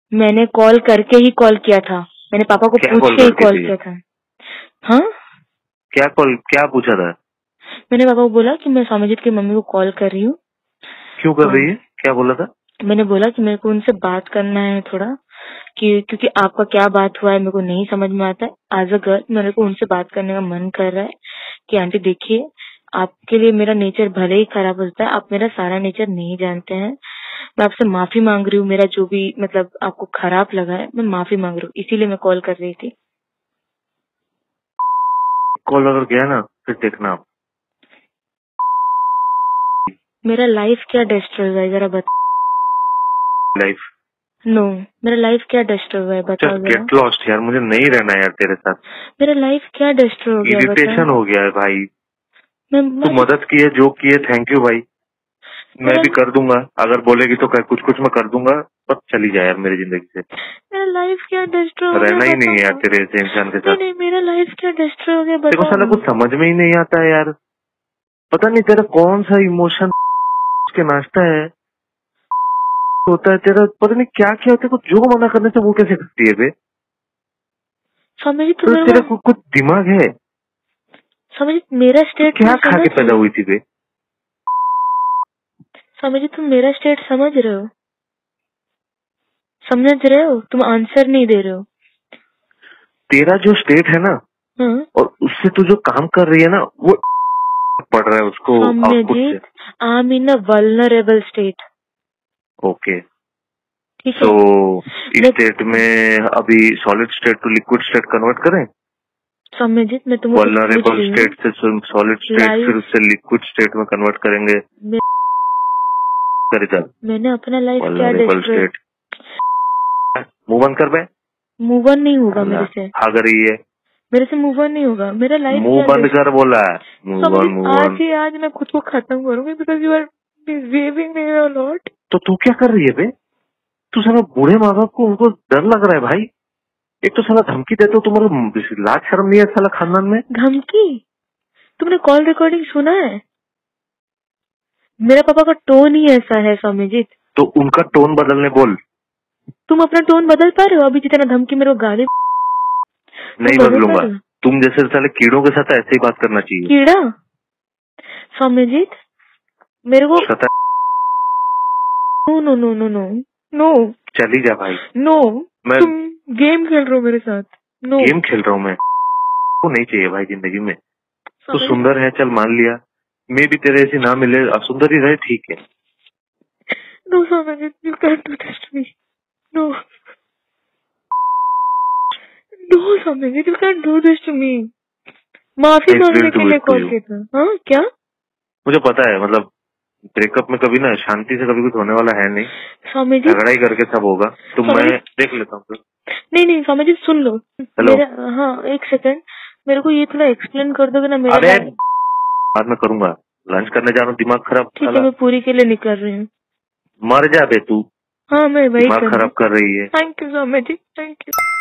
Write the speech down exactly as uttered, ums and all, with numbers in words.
मैंने कॉल करके ही कॉल किया था, मैंने पापा को क्या पूछ कॉल के ही करके कॉल थी? किया था। हाँ, क्या कॉल, क्या पूछा था? मैंने पापा को बोला कि मैं स्वामीजीत की मम्मी को कॉल कर रही हूँ। क्यों कर तो रही है? क्या बोला था? मैंने बोला कि मेरे को उनसे बात करना है थोड़ा, कि क्योंकि आपका क्या बात हुआ है मेरे को नहीं समझ में आता है। एज अ गर्ल मेरे को उनसे बात करने का मन कर रहा है कि आंटी देखिए, आपके लिए मेरा नेचर भले ही खराब होता है, आप मेरा सारा नेचर नहीं जानते हैं। मैं आपसे माफी मांग रही हूँ, मेरा जो भी मतलब आपको खराब लगा है मैं माफी मांग रही हूँ, इसीलिए मैं कॉल कर रही थी। कॉल अगर गया ना फिर देखना आप। मेरा लाइफ क्या डिस्टर्ब है जरा बता। लाइफ नो, मेरा लाइफ क्या डिस्टर्ब है बताओ जस्ट जरा। गेट लॉस्ट यार, मुझे नहीं रहना यार तेरे साथ। मेरा लाइफ क्या डिस्टर्ब हो गया बता। इरिटेशन हो गया है भाई। मैं, तू मैं मदद की है, जो की है, थैंक यू भाई। मैं मेरा भी कर दूंगा, अगर बोलेगी तो कुछ कुछ मैं कर दूंगा, पर चली जाए यार मेरी जिंदगी से। मेरा लाइफ क्या डिस्टर्ब हो गया रहना ही नहीं है यार बताओ। तेरे ऐसे इंसान के नहीं साथ। नहीं, मेरा लाइफ क्या डिस्टर्ब हो गया तेरे को साला बताओ। कुछ समझ में ही नहीं आता है यार। पता नहीं तेरा कौन सा इमोशन के नाश्ता है होता है तेरा, पता नहीं क्या क्या होता है। कुछ जो मना करने से वो कैसे करती है बे? समझ तो तो मेरे तेरा को कुछ दिमाग है? समझ, मेरा तो स्टेट क्या तुम खा समझ के रहे पैदा हो। हुई थी बे? समझ, तुम मेरा स्टेट समझ रहे हो, समझ रहे हो, तुम आंसर नहीं दे रहे हो। तेरा जो स्टेट है ना, हाँ, और उससे तू जो काम कर रही है ना, वो पड़ रहा है उसको आउटपुट से। समझित I am in a vulnerable state. Okay, ठीक सो है, इस मैं स्टेट में अभी solid state to liquid state convert करें? समझित मैं तुमको कुछ पूछ वल्नरेबल रही हूँ। स्टेट से सॉलिड स्टेट, फिर लाइफ उससे लिक्विड स्टेट में कन्वर्ट करेंगे। में, करे चल, मैंने अपना लाइफ क्या vulnerable destroy. State move on कर बे। मूव ऑन नहीं होगा मेरे से, भाग रही है, मेरे से मूव ऑन नहीं होगा। मेरा लाइफ मुंह क्या बंद डिस्ट्रॉय। कर बोला है। मूव ऑन, समझित मूव आज ऑन। ही आज मैं खुद को खत्म करूंगी because you are behaving a lot. तो तू क्या कर रही है बे? तू साला बूढ़े माँ बाप को, उनको डर लग रहा है भाई। एक तो साला धमकी देते हो, तुम्हारे लाज शर्म नहीं है साला खानदान में? धमकी? तुमने कॉल रिकॉर्डिंग सुना है? मेरा पापा का टोन ही ऐसा है स्वामीजी। तो उनका टोन बदलने बोल। तुम अपना टोन बदल पा रहे हो? अभी जितना धमकी मेरे को गाली नहीं तुम बदल पा बदलूंगा। रहे हो? तुम जैसे साले कीड़ों के साथ ऐसे ही बात करना चाहिए। कीड़ा? स्वामीजी मेरे को सता no no no no no no चली जा भाई। नो। मैं तुम गेम खेल रहे हो मेरे साथ। नो, गेम खेल रहा हूँ मैं? वो नहीं चाहिए भाई जिंदगी में। तू स्वामीजी सुंदर है, चल मान लिया। मैं भी तेरे ऐसी ना मिले, अब सुंदर ही रहे, ठीक है। No Swamiji, you can do this to me. No no Swamiji, you can do this to me. माफी आई मांगने विल के डू लिए इट टू कॉल यू। किया था। हाँ क्या? मुझे पता है, मतलब ब्रेकअप में कभी ना शांति से कभी कुछ होने वाला है नहीं। स्वामी जी, झगड़ा ही करके सब होगा। तो स्वामी मैं जी, देख लेता हूँ। नहीं नहीं स्वामी जी सुन लो हेलो, मेरा। हाँ एक सेकंड, मेरे को ये थोड़ा एक्सप्लेन कर दोगे ना मेरा अरे लाइफ। बाद में करूंगा, लंच करने जा रहा हूँ, दिमाग खराब ठीक है, साला। मैं पूरी के लिए निकल रही हूँ। मर जा बे तू, हाँ मैं वही दिमाग करूँ। खराब कर रही है। Thank you Swami ji, thank you.